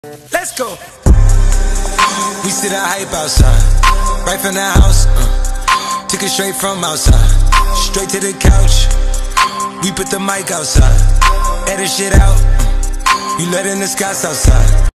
Let's go. We see the hype outside, right from the house. Took it straight from outside, straight to the couch. We put the mic outside, edit shit out. You letting the scouts outside.